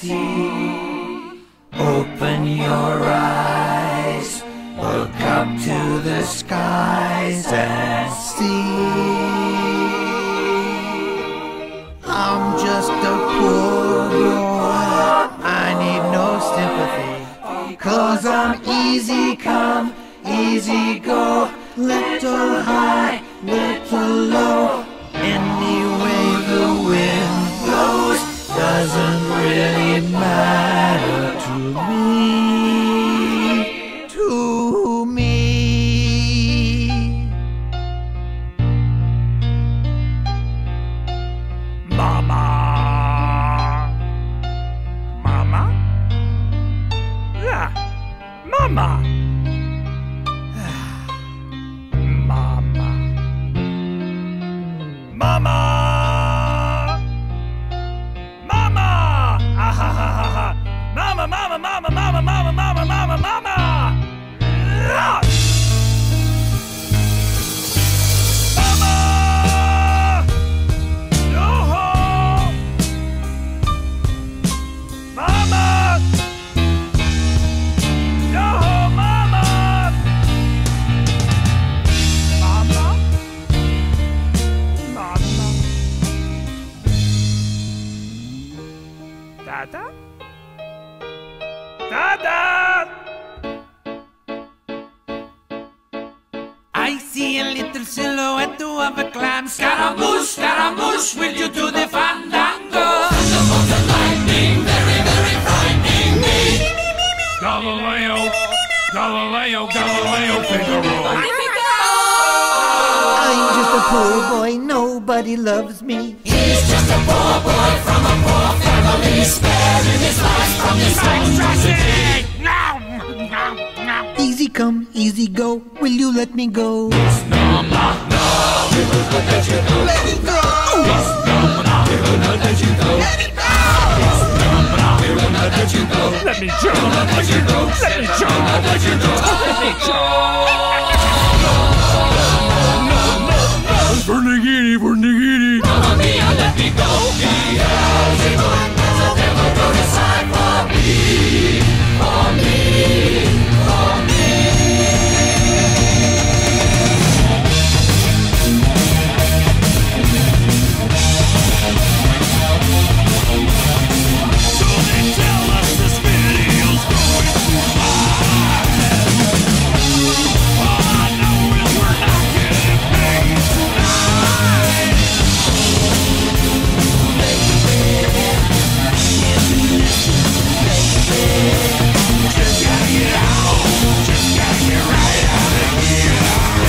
empty. Open your eyes, look up to the skies and see. I'm just a poor boy, I need no sympathy, 'cause I'm easy come, easy go, little high, little low. Any way the wind blows doesn't really matter to me. To me. Mama. Mama? Yeah. Mama. Mama. Mama. Mama. Ah, ha, ha, ha, ha. Mama, mama, mama, mama, mama, mama, mama, mama. Yeah. Mama. Yo-ho. Mama. Yo-ho, mama. Mama. Mama. Dada? Dada! I see a little silhouette of a clown. Scaramouche, Scaramouche, will you do the fandango? Thunderbolt and lightning, very, very frightening me. Galileo, Galileo, Galileo, Figaro. I'm just a poor boy, nobody loves me. He's just a poor boy from a poor family, sparing his life from this monstrosity. Easy come, easy go, will you let me go? No, we will not let you go. Let me go! No, we will not let you go. Let me go! No, we will not let you go. Let me jump, Let you go. let me jump, Let you go. let me jump. Vernigini, Vernigini. Mamma mia, let me go. Beelzebub has a devil put aside for me, for me, for me. So they tell us this video's going to all I know is we're not getting paid tonight. Just gotta get out, just gotta get right out of here.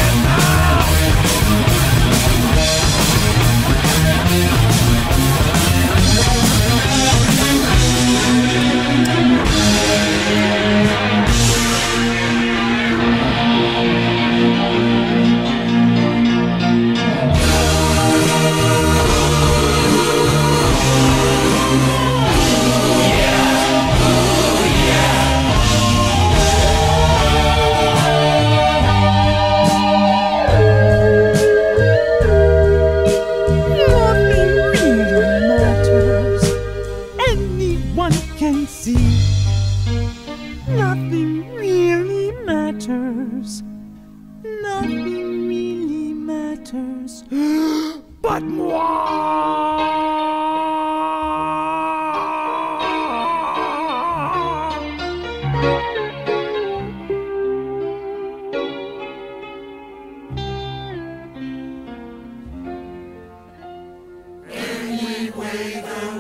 Nothing really matters. Anyone can see. Nothing really matters. Nothing really matters. But moi. Anyway, the